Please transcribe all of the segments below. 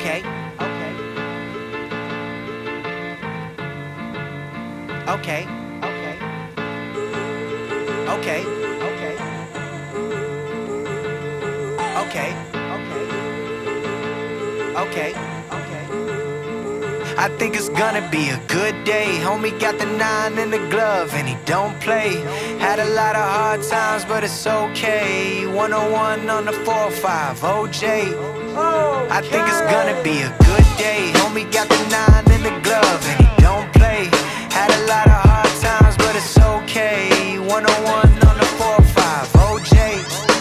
Okay, okay, okay, okay, okay, okay, okay, okay, okay, okay. I think it's gonna be a good day. Homie got the 9 in the glove and he don't play. Had a lot of hard times, but it's okay. 101 on the 4-5, OJ. I think it's gonna be a good day. Homie got the 9 in the glove and he don't play. Had a lot of hard times, but it's okay. 101 on the 4-5, OJ.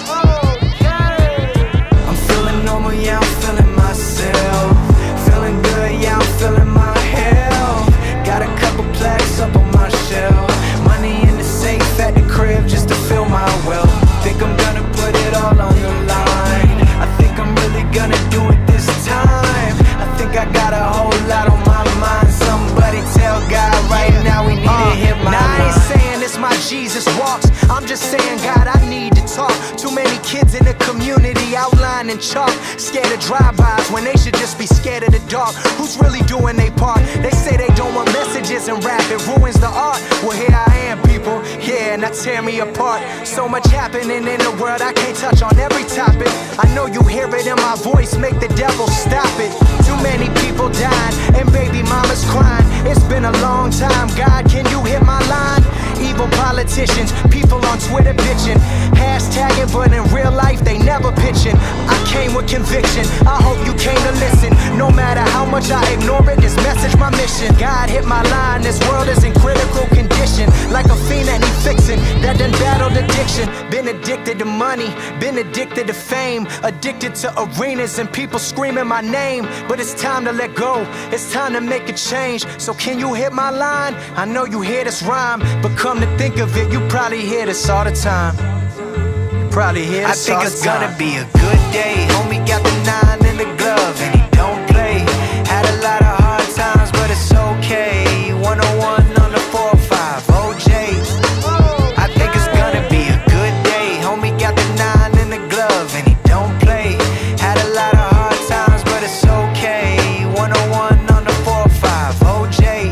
I'm feeling normal, yeah, I'm feeling myself. Feeling good, yeah, I'm feeling my health. Got a couple plaques up on my shelf. Money in the safe at the crib just to fill my wealth. Think I'm gonna put it all on the line. I think I'm really gonna do it this time. I think I got a whole lot on my mind. Somebody tell God right now we need to hit my line. I ain't saying it's my Jesus walks. I'm just saying, God, I need to talk. Too many kids in the community outlining chalk. Scared of drive-bys when they should just be scared of the dark. Who's really doing their part? They say they don't want messages and rap, it ruins the art. Well, here I am, people, yeah, now tear me apart. So much happening in the world, I can't touch on every topic. I know you hear it in my voice, make the devil stop it. Too many people dying, and baby mama's crying. It's been a long time, God, can you hit my line? Evil politicians, people on Twitter bitching, hashtagging, but in real life they never pitching. I came with conviction, I hope you came to listen. No matter how much I ignore it, this message my mission. God hit my line, this world is in critical condition. Like a fiend that need fixing, that done battled addiction. Been addicted to money, been addicted to fame. Addicted to arenas and people screaming my name. But it's time to let go, it's time to make a change. So can you hit my line? I know you hear this rhyme, but come to think of it, you probably hear this all the time. Probably hear this all the time. I think it's gonna be a good day. Homie got the 9 in the glove and he don't play. Had a lot of hard times, but it's okay. 101 on the 4-5, OJ. I think it's gonna be a good day. Homie got the 9 in the glove and he don't play. Had a lot of hard times, but it's okay. 101 on the 4-5, OJ.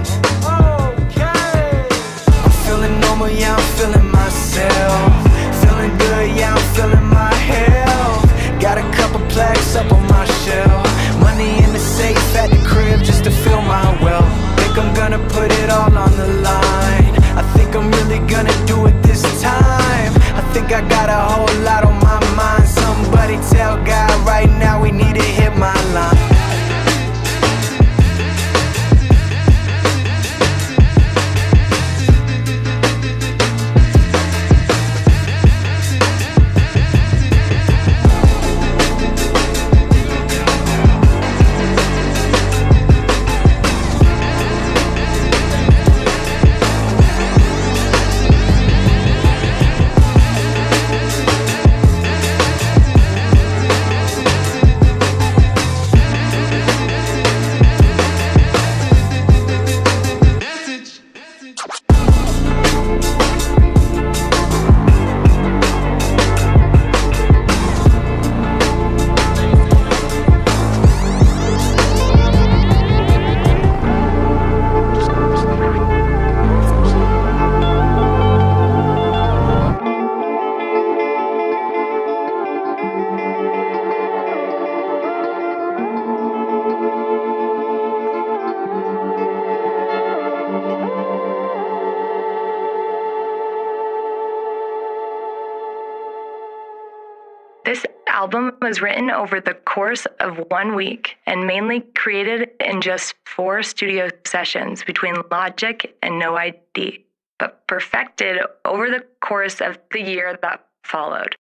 I'm feeling normal, yeah, I'm feeling myself. Feeling good, yeah, I'm feeling my health. Got a couple plaques up on my shelf. Money in the safe at the crib just to fill my wealth. Think I'm gonna put it all on the line. I think I'm really gonna do it this time. I think I got a whole lot on my mind. Somebody tell God right now we need to hit my line. This album was written over the course of 1 week and mainly created in just 4 studio sessions between Logic and No ID, but perfected over the course of the year that followed.